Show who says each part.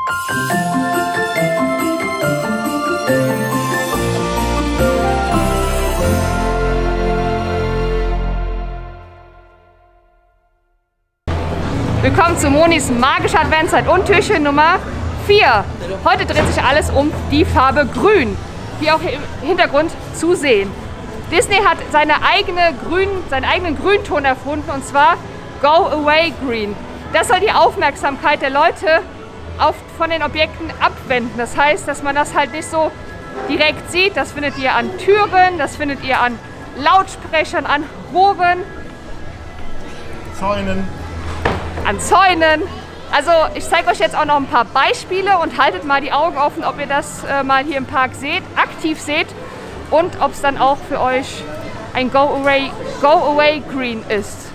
Speaker 1: Willkommen zu Monis magischer Adventszeit und Türchen Nummer 4. Heute dreht sich alles um die Farbe Grün, wie auch im Hintergrund zu sehen. Disney hat seinen eigenen Grünton erfunden, und zwar Go Away Green. Das soll die Aufmerksamkeit der Leute von den Objekten abwenden. Das heißt, dass man das halt nicht so direkt sieht. Das findet ihr an Türen, das findet ihr an Lautsprechern, an Rohren, an Zäunen. Also ich zeige euch jetzt auch noch ein paar Beispiele und haltet mal die Augen offen, ob ihr das mal hier im Park seht, aktiv seht und ob es dann auch für euch ein Go Away Green ist.